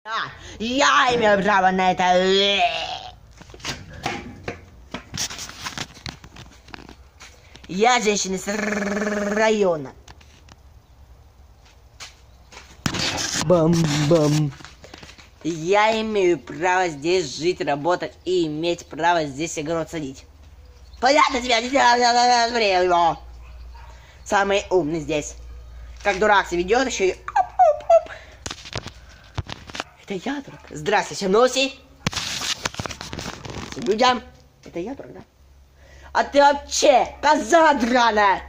Я имею право на это. Я женщина с района. Бам-бам. Я имею право здесь жить, работать и иметь право здесь огород садить. Понятно тебя? Не самый умный здесь. Как дурак себя ведет, еще и... Это я, дурак. Здравствуйте, Носи. Людям. Это я, дурак, да? А ты вообще коза драная.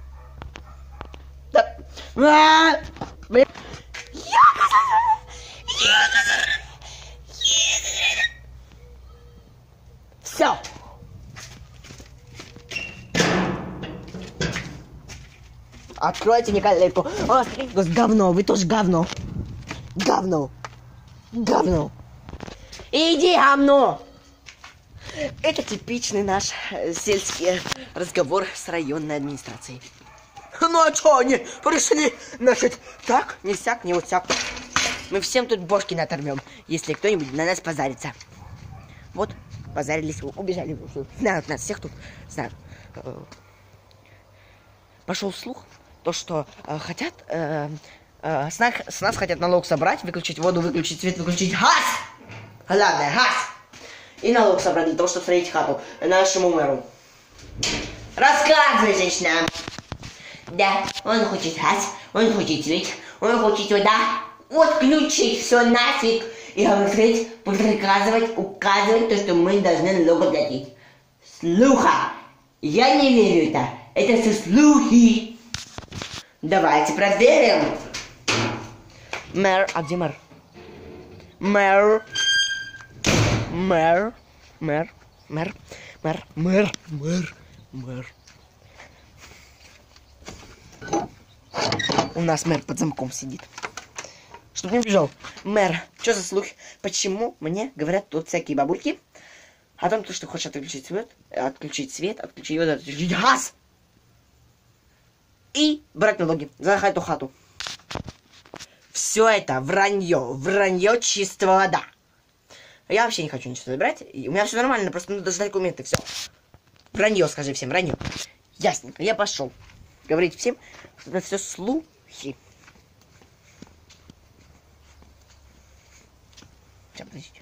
Да. Блин. Я коза драная. Я коза драная. Все. Откройте мне калитку. О, смотрите, говно, вы тоже говно. Говно. Говно. Иди, говно. Это типичный наш сельский разговор с районной администрацией. Ну а что они пришли, значит, так, не сяк, не вот сяк. Мы всем тут бошки наторвем, если кто-нибудь на нас позарится. Вот, позарились, убежали. Знают нас всех тут, знают. Пошел слух, то, что хотят, с нас хотят налог собрать, выключить воду, выключить свет, выключить газ. Главное, газ. И налог собрать для того, чтобы строить хату нашему мэру. Рассказывай, женщина. Да, он хочет газ, он хочет свет, он хочет вода. Отключить все нафиг и говорить, приказывать, указывать то, что мы должны налог платить. Слуха. Я не верю это. Это все слухи. Давайте проверим. Мэр, а где мэр? Мэр. Мэр. Мэр. Мэр. Мэр. Мэр. Мэр. Мэр. У нас мэр под замком сидит. Чтоб не убежал. Мэр, что за слухи? Почему мне говорят тут всякие бабульки о том, что хочешь отключить свет, отключить воду, отключить газ и брать налоги за эту хату. Все это вранье, вранье чистого вода. Я вообще не хочу ничего забирать. У меня все нормально, просто надо дождать документы, все. Вранье, скажи всем, вранье. Ясненько, я пошел говорить всем, что это все слухи. Сейчас, подождите.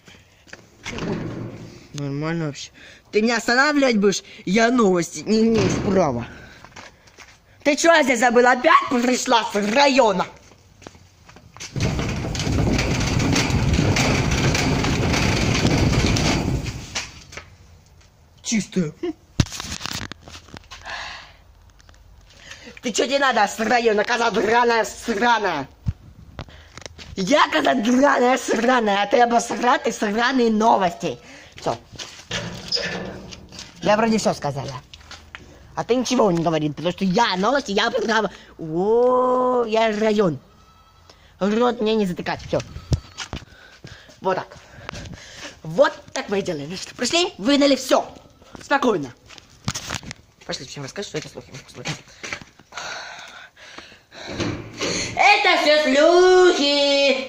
Нормально вообще. Ты меня останавливать будешь? Я новости не имею права. Ты что здесь забыл? Опять пришла с района? Чистая. Ты что тебе надо с района, коза драная, сраная? Я коза драная, сраная, а ты обосратый, сраные новости. Все. Я вроде все сказала. А ты ничего не говорит, потому что я новости, я программа. О, я район. Рот мне не затыкать, все. Вот так. Вот так мы и делаем. Значит, пришли, выгнали все. Спокойно. Пошли, всем расскажу, что это слухи. Это все слухи.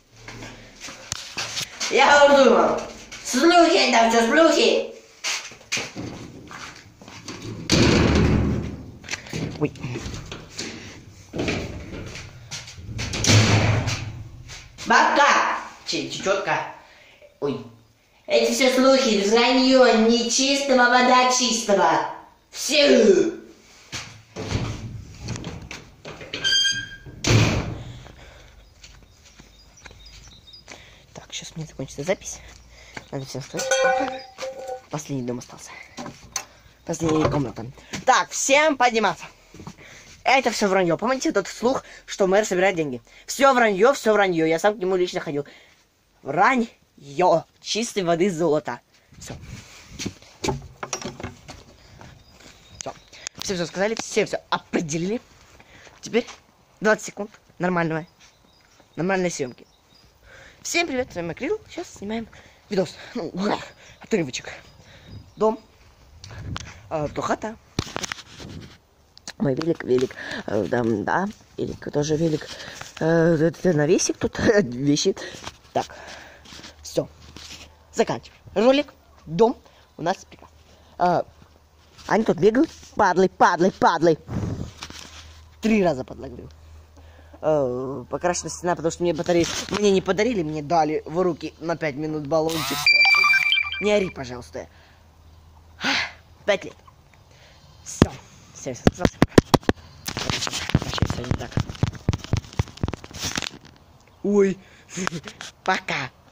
Я уже думал. Слухи, это все слухи. Ой. Бабка! Чечетка. Ой. Эти все слухи, вранье, нечистого вода чистого. Все. Так, сейчас мне закончится запись. Надо всем сказать. Последний дом остался. Последняя комната. Так, всем подниматься. Это все вранье. Помните тот слух, что мэр собирает деньги? Все вранье, все вранье. Я сам к нему лично ходил. Вранье. Чистой воды золото. Все. Все сказали, все определили. Теперь 20 секунд нормальной съемки. Всем привет, с вами Макрил. Сейчас снимаем видос. Ну, отрывочек. Дом. То хата. Мой велик. Да, велик тоже велик. Это навесик тут. Вещи. Так, все. Заканчиваем. Ролик, дом у нас прекрасно. Они тут бегают. Падлы. 3 раза подлагрил. Покрашена стена, потому что мне батареи... Мне не подарили, мне дали в руки на 5 минут баллончик. Не ори, пожалуйста. 5 лет. Все. Все. Вообще все не так. Ой. Пока.